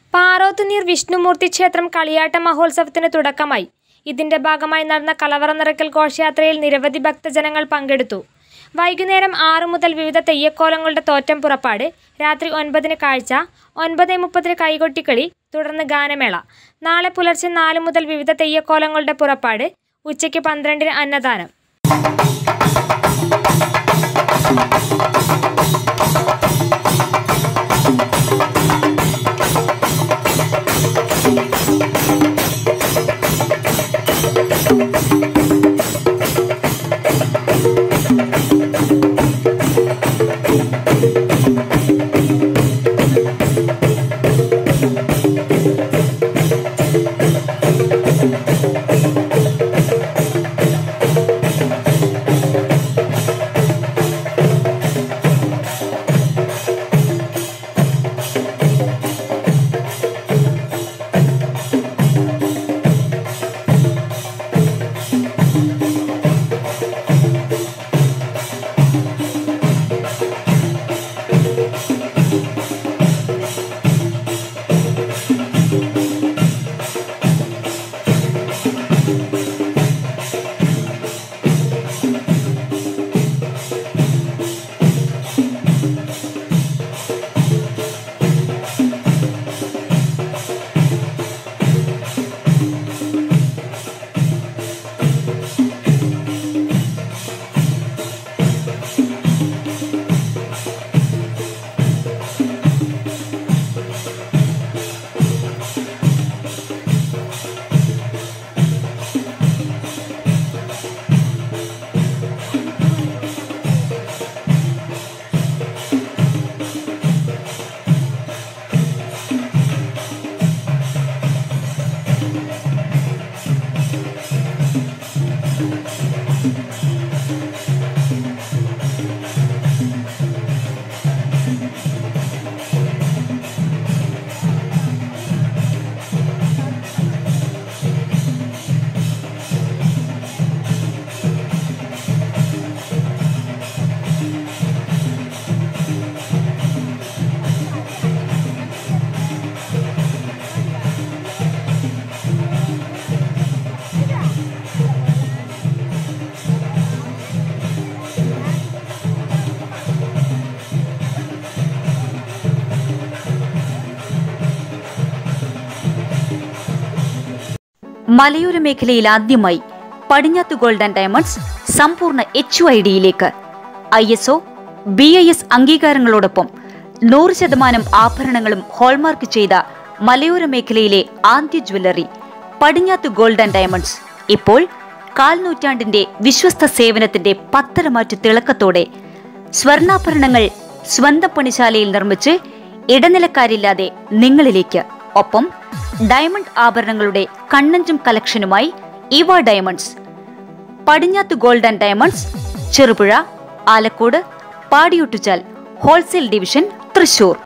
പാറോത്തുനീർ വിഷ്ണുമൂർത്തി ക്ഷേത്രം കളിയാട്ട മഹോത്സവത്തിന് തുടക്കമായി. ഇതിന്റെ ഭാഗമായി നടന്ന കലവറ നിറയ്ക്കൽ ഘോഷയാത്രയിൽ നിരവധി ഭക്തജനങ്ങൾ പങ്കെടുത്തു. വൈകുന്നേരം 6 മുതൽ വിവിധ തെയ്യക്കോലങ്ങളുടെ തോറ്റം പുറപ്പാട്, രാത്രി 9-ന് കാഴ്ച, 9:30-ന് കൈകൊട്ടിക്കളി, തുടർന്ന് ഗാനമേള. നാളെ പുലർച്ചെ 4 മുതൽ വിവിധ തെയ്യക്കോലങ്ങളുടെ പുറപ്പാട്, ഉച്ചയ്ക്ക് 12-ന് അന്നദാനം. മലയോര മേഖലയിൽ ആദ്യമായി പടിഞ്ഞാത്ത് ഗോൾഡ് ആൻഡ് ഡയമണ്ട്സ് സമ്പൂർണ്ണ HUID-യിലേക്ക് ISO, BIS അംഗീകാരങ്ങളോടൊപ്പം 100% ആഭരണങ്ങളും ഹോൾമാർക്ക് ചെയ്ത മലയോര മേഖലയിലെ ആദ്യ jewellery Padinjath gold and diamonds ഇപ്പോൾ 1/4 നൂറ്റാണ്ടിന്റെ വിശ്വസ്ത സേവനത്തിന്റെ പത്തരമാറ്റു തിളക്കത്തോടെ സ്വർണ്ണാഭരണങ്ങൾ സ്വന്തം പണിശാലയിൽ നിർമ്മിച്ച് ഇടനിലക്കാരില്ലാതെ നിങ്ങളിലേക്ക്. ഒപ്പം ഡയമണ്ട് ആഭരണങ്ങളുടെ കണ്ണഞ്ചും കളക്ഷനുമായി ഇവ diamonds. Padinjath gold and diamonds, Cherupuzha, Alakode, Padiyottuchal wholesale division, Thrissur.